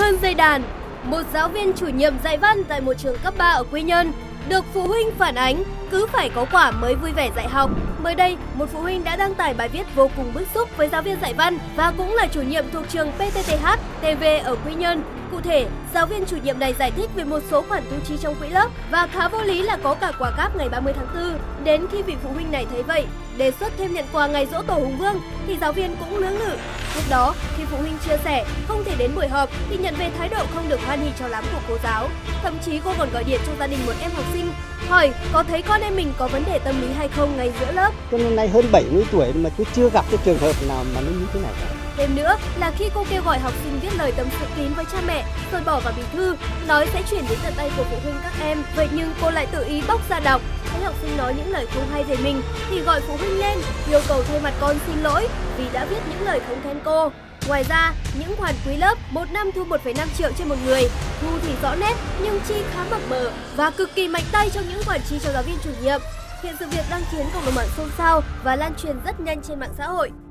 Đơn dây đàn, một giáo viên chủ nhiệm dạy văn tại một trường cấp 3 ở Quy Nhơn được phụ huynh phản ánh cứ phải có quả mới vui vẻ dạy học. Mới đây, một phụ huynh đã đăng tải bài viết vô cùng bức xúc với giáo viên dạy văn và cũng là chủ nhiệm thuộc trường PTTH TV ở Quy Nhơn. Cụ thể, giáo viên chủ nhiệm này giải thích về một số khoản thu chi trong quỹ lớp và khá vô lý là có cả quà cáp ngày 30 tháng 4. Đến khi vị phụ huynh này thấy vậy, đề xuất thêm nhận quà ngày giỗ tổ Hùng Vương thì giáo viên cũng lưỡng lự. Lúc đó, khi phụ huynh chia sẻ không thể đến buổi họp thì nhận về thái độ không được hoan hỉ cho lắm của cô giáo. Thậm chí cô còn gọi điện cho gia đình một em học sinh hỏi có thấy con em mình có vấn đề tâm lý hay không ngay giữa lớp. Cho nên nay hơn 70 tuổi mà tôi chưa gặp cái trường hợp nào mà nó như thế này cả. Thêm nữa là khi cô kêu gọi học sinh viết lời tâm sự kín với cha mẹ rồi bỏ vào bì thư, nói sẽ chuyển đến tận tay của phụ huynh các em. Vậy nhưng cô lại tự ý bóc ra đọc. Thấy học sinh nói những lời không hay về mình thì gọi phụ huynh lên, yêu cầu thay mặt con xin lỗi vì đã viết những lời không khen cô. Ngoài ra, những khoản quý lớp một năm thu 1,5 triệu trên một người, thu thì rõ nét nhưng chi khá mập mờ và cực kỳ mạnh tay trong những khoản chi cho giáo viên chủ nhiệm. Hiện sự việc đang khiến cộng đồng mạng xôn xao và lan truyền rất nhanh trên mạng xã hội.